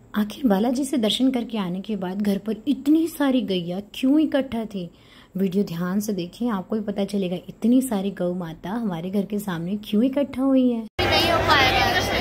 आखिर बालाजी से दर्शन करके आने के बाद घर पर इतनी सारी गैया क्यों इकट्ठा थी। वीडियो ध्यान से देखें, आपको भी पता चलेगा इतनी सारी गौ माता हमारे घर के सामने क्यों इकट्ठा हुई है। नहीं हो पाएगा ऐसे।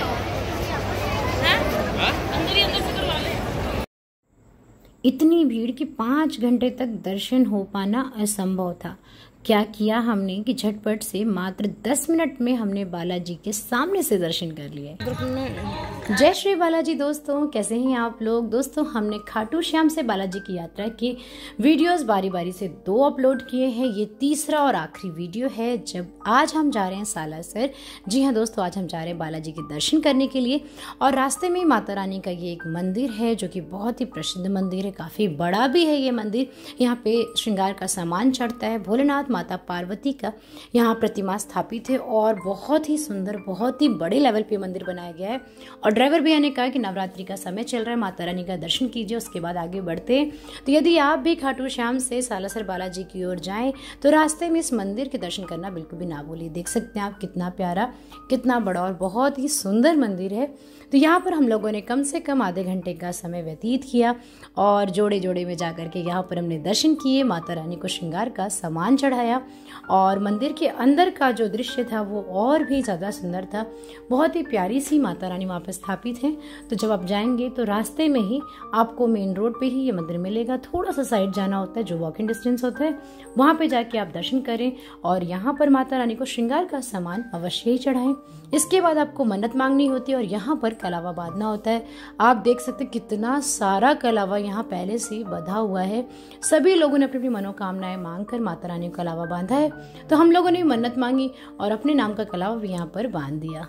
अंदर ही अंदर से करवा ले। इतनी भीड़ कि 5 घंटे तक दर्शन हो पाना असंभव था। क्या किया हमने कि झटपट से मात्र 10 मिनट में हमने बालाजी के सामने से दर्शन कर लिए। जय श्री बालाजी दोस्तों, कैसे हैं आप लोग। दोस्तों, हमने खाटू श्याम से बालाजी की यात्रा के वीडियोस बारी बारी से 2 अपलोड किए हैं। ये तीसरा और आखिरी वीडियो है जब आज हम जा रहे हैं सालासर। जी हाँ दोस्तों, आज हम जा रहे हैं बालाजी के दर्शन करने के लिए और रास्ते में माता रानी का ये एक मंदिर है जो कि बहुत ही प्रसिद्ध मंदिर है, काफी बड़ा भी है ये मंदिर। यहाँ पे श्रृंगार का सामान चढ़ता है। भोलेनाथ माता पार्वती का यहाँ प्रतिमा स्थापित है और बहुत ही सुंदर, बहुत ही बड़े लेवल पे मंदिर बनाया गया है। और ड्राइवर भैया ने कहा कि नवरात्रि का समय चल रहा है, माता रानी का दर्शन कीजिए, उसके बाद आगे बढ़ते हैं। तो यदि आप भी खाटू श्याम से सालासर बालाजी की ओर जाएं तो रास्ते में इस मंदिर के दर्शन करना बिल्कुल भी ना भूलिए। देख सकते हैं आप कितना प्यारा, कितना बड़ा और बहुत ही सुंदर मंदिर है। तो यहाँ पर हम लोगों ने कम से कम आधे घंटे का समय व्यतीत किया और जोड़े जोड़े में जाकर के यहाँ पर हमने दर्शन किए, माता रानी को श्रृंगार का सामान चढ़ाया और मंदिर के अंदर का जो दृश्य था वो और भी ज्यादा सुंदर था। बहुत ही प्यारी सी माता रानी वहाँ पर स्थापित है। तो जब आप जाएंगे तो रास्ते में ही आपको मेन रोड पे ही ये मंदिर मिलेगा। थोड़ा सा साइड जाना होता है जो वॉकिंग डिस्टेंस होता है, वहाँ पे जाके आप दर्शन करें और यहाँ पर माता रानी को श्रृंगार का सामान अवश्य ही चढ़ाएं। इसके बाद आपको मन्नत मांगनी होती है और यहाँ पर कलावा बांधना होता है। आप देख सकते हैं कितना सारा कलावा यहाँ पहले से बंधा हुआ है। सभी लोगों ने अपनी अपनी मनोकामनाएं मांगकर माता रानी को कलावा बांधा है। तो हम लोगों ने मन्नत मांगी और अपने नाम का कलावा भी यहाँ पर बांध दिया।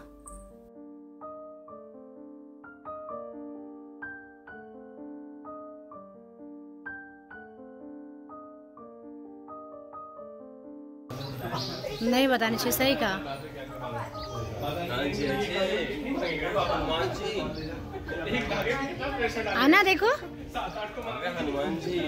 नहीं बतानी चाहिए, सही कहा। आना देखो हनुमान जी।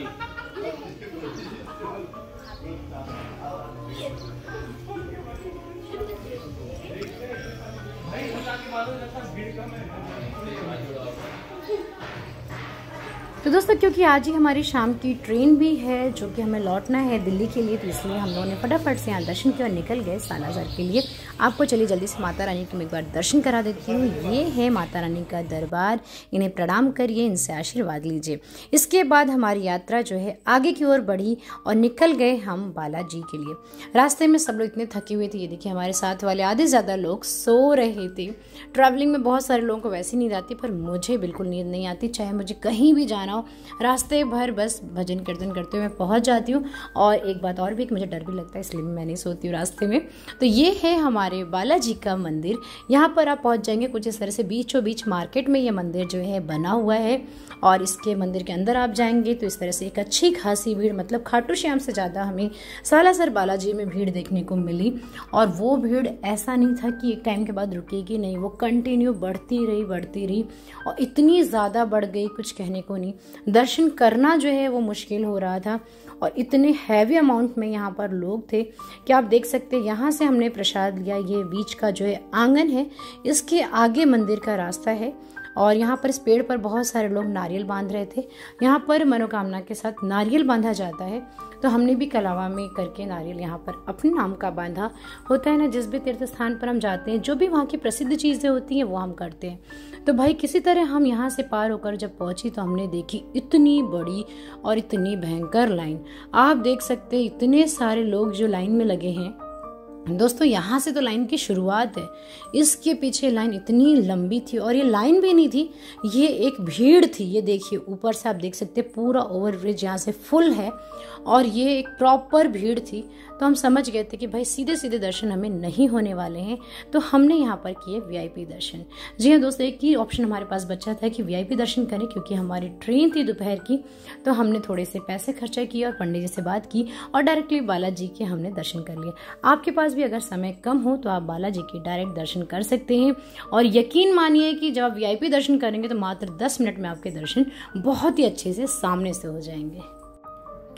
तो दोस्तों, क्योंकि आज ही हमारी शाम की ट्रेन भी है जो कि हमें लौटना है दिल्ली के लिए, तो इसलिए हम लोगों ने फटाफट से यहाँ दर्शन किया और निकल गए सालासर के लिए। आपको चलिए जल्दी से माता रानी की मैं एक बार दर्शन करा देती हूँ। ये है माता रानी का दरबार, इन्हें प्रणाम करिए, इनसे आशीर्वाद लीजिए। इसके बाद हमारी यात्रा जो है आगे की ओर बढ़ी और निकल गए हम बालाजी के लिए। रास्ते में सब लोग इतने थके हुए थे, ये देखिए हमारे साथ वाले आधे से ज़्यादा लोग सो रहे थे। ट्रैवलिंग में बहुत सारे लोगों को वैसे नींद आती, पर मुझे बिल्कुल नींद नहीं आती। चाहे मुझे कहीं भी जाना हो, रास्ते भर बस भजन कीर्तन करते हुए मैं पहुंच जाती हूँ। और एक बात और भी कि मुझे डर भी लगता है, इसलिए मैं नहीं सोती हूँ रास्ते में। तो ये है हमारे बालाजी का मंदिर। यहाँ पर आप पहुंच जाएंगे कुछ इस तरह से, बीचों बीच मार्केट में ये मंदिर जो है बना हुआ है। और इसके मंदिर के अंदर आप जाएंगे तो इस तरह से एक अच्छी खासी भीड़, मतलब खाटू श्याम से ज़्यादा हमें सालासर बालाजी में भीड़ देखने को मिली। और वो भीड़ ऐसा नहीं था कि एक टाइम के बाद रुकेगी, नहीं, वो कंटिन्यू बढ़ती रही और इतनी ज़्यादा बढ़ गई कुछ कहने को नहीं। दर्शन करना जो है वो मुश्किल हो रहा था और इतने हैवी अमाउंट में यहाँ पर लोग थे कि आप देख सकते हैं। यहाँ से हमने प्रसाद लिया। ये बीच का जो है आंगन है, इसके आगे मंदिर का रास्ता है और यहाँ पर इस पेड़ पर बहुत सारे लोग नारियल बांध रहे थे। यहाँ पर मनोकामना के साथ नारियल बांधा जाता है, तो हमने भी कलावा में करके नारियल यहाँ पर अपने नाम का बांधा। होता है ना, जिस भी तीर्थ स्थान पर हम जाते हैं, जो भी वहाँ की प्रसिद्ध चीज़ें होती हैं वो हम करते हैं। तो भाई किसी तरह हम यहाँ से पार होकर जब पहुँची तो हमने देखी इतनी बड़ी और इतनी भयंकर लाइन। आप देख सकते हैं इतने सारे लोग जो लाइन में लगे हैं। दोस्तों, यहाँ से तो लाइन की शुरुआत है, इसके पीछे लाइन इतनी लंबी थी और ये लाइन भी नहीं थी, ये एक भीड़ थी। ये देखिए ऊपर से आप देख सकते हैं पूरा ओवरब्रिज यहाँ से फुल है और ये एक प्रॉपर भीड़ थी। तो हम समझ गए थे कि भाई सीधे सीधे दर्शन हमें नहीं होने वाले हैं, तो हमने यहाँ पर किए वीआईपी दर्शन। जी हाँ दोस्तों, एक ही ऑप्शन हमारे पास बचा था कि वीआईपी दर्शन करें, क्योंकि हमारी ट्रेन थी दोपहर की। तो हमने थोड़े से पैसे खर्चा किए और पंडित जी से बात की और डायरेक्टली बालाजी के हमने दर्शन कर लिए। आपके पास भी अगर समय कम हो तो आप बालाजी के डायरेक्ट दर्शन कर सकते हैं। और यकीन मानिए कि जब आप वीआईपी दर्शन करेंगे तो मात्र 10 मिनट में आपके दर्शन बहुत ही अच्छे से सामने से हो जाएंगे।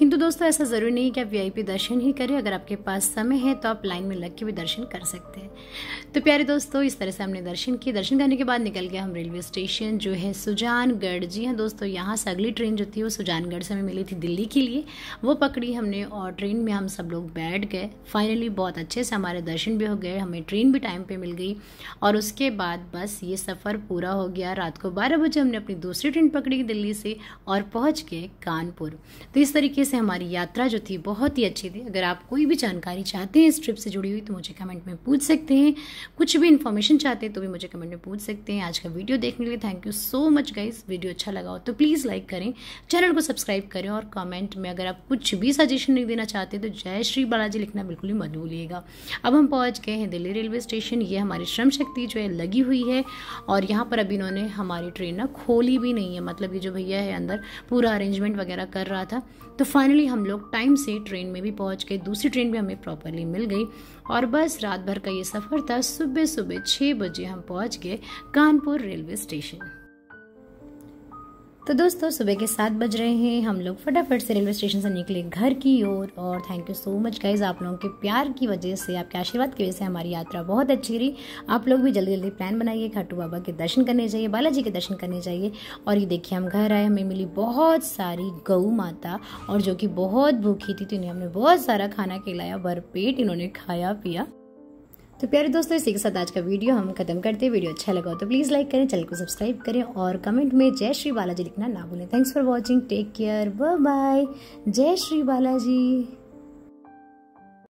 किंतु दोस्तों ऐसा ज़रूरी नहीं कि आप वीआईपी दर्शन ही करें, अगर आपके पास समय है तो आप लाइन में लग के भी दर्शन कर सकते हैं। तो प्यारे दोस्तों, इस तरह से हमने दर्शन किए। दर्शन करने के बाद निकल गए हम रेलवे स्टेशन जो है सुजानगढ़। जी हाँ दोस्तों, यहाँ से अगली ट्रेन जो थी वो सुजानगढ़ से हमें मिली थी दिल्ली के लिए, वो पकड़ी हमने और ट्रेन में हम सब लोग बैठ गए। फाइनली बहुत अच्छे से हमारे दर्शन भी हो गए, हमें ट्रेन भी टाइम पे मिल गई और उसके बाद बस ये सफ़र पूरा हो गया। रात को 12 बजे हमने अपनी दूसरी ट्रेन पकड़ी दिल्ली से और पहुँच गए कानपुर। तो इस तरीके से हमारी यात्रा जो थी बहुत ही अच्छी थी। अगर आप कोई भी जानकारी चाहते हैं इस ट्रिप से जुड़ी हुई तो मुझे कमेंट में पूछ सकते हैं, कुछ भी इन्फॉर्मेशन चाहते हैं तो भी मुझे कमेंट में पूछ सकते हैं। आज का वीडियो देखने के लिए thank you so much guys. Video अच्छा लगा हो तो प्लीज़ लाइक करें, चैनल को सब्सक्राइब करें और कमेंट में अगर आप कुछ भी सजेशन नहीं देना चाहते तो जय श्री बालाजी लिखना बिल्कुल ही मत भूलिएगा। अब हम पहुँच गए हैं दिल्ली रेलवे स्टेशन। ये हमारी श्रम शक्ति जो है लगी हुई है और यहाँ पर अभी इन्होंने हमारी ट्रेन ना खोली भी नहीं है, मतलब ये जो भैया है अंदर पूरा अरेंजमेंट वगैरह कर रहा था। तो फाइनली हम लोग टाइम से ट्रेन में भी पहुंच गए, दूसरी ट्रेन भी हमें प्रॉपरली मिल गई और बस रात भर का ये सफ़र था। सुबह सुबह 6 बजे हम पहुंच गए कानपुर रेलवे स्टेशन। तो दोस्तों सुबह के 7 बज रहे हैं, हम लोग फटाफट से रेलवे स्टेशन से निकले घर की ओर और thank you so much guys, आप लोगों के प्यार की वजह से, आपके आशीर्वाद की वजह से हमारी यात्रा बहुत अच्छी रही। आप लोग भी जल्दी जल्दी प्लान बनाइए, खाटू बाबा के दर्शन करने जाइए, बालाजी के दर्शन करने जाइए। और ये देखिए हम घर आए, हमें मिली बहुत सारी गऊ माता और जो कि बहुत भूखी थी तो इन्हें हमने बहुत सारा खाना खिलाया, भरपेट इन्होंने खाया पिया। तो प्यारे दोस्तों, इसी के साथ आज का वीडियो हम खत्म करते हैं। वीडियो अच्छा लगा हो तो प्लीज़ लाइक करें, चैनल को सब्सक्राइब करें और कमेंट में जय श्री बालाजी लिखना ना भूलें। Thanks for watching, take care, bye bye, जय श्री बालाजी।